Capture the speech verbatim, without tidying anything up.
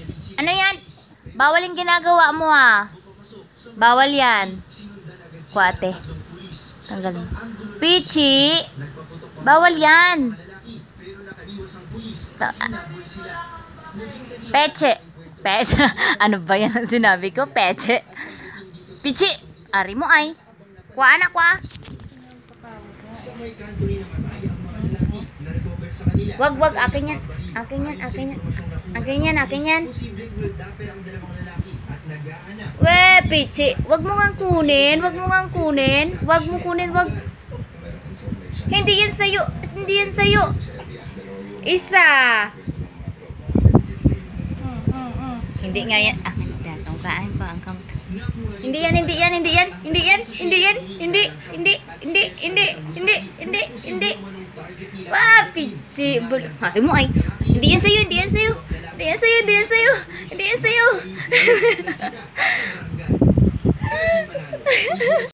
Ano yan? Bawal yung ginagawa mo ha. Bawal yan. Kuwate. Tanggal mo. Pichi! Bawal yan. Ta Peche. Peche. Ano ba yan ang sinabi ko? Peche. Pichi! Ari mo ay. Kwa na kwa. Wag wag. Akin yan. Akin yan. Akin yan. Akin yan. Akin yan. We, Pichi. Wag mo nga kunin. Wag mo nga kunin. Wag mo kunin. Wag. Hindi yan sa'yo. Hindi yan sa'yo. Isa. Mm, mm, mm. Hindi nga yan. Ah, datong kaan pa ang kam. Hindi yan, hindi yan, hindi yan. Hindi yan, hindi yan. Hindi, hindi, hindi, hindi, hindi, hindi, hindi. Wah, Pichi. Hari mo ay. Hindi yan sa'yo, hindi yan sa'yo. Hindi yan sa'yo, hindi yan sa'yo. Hindi yan sa'yo.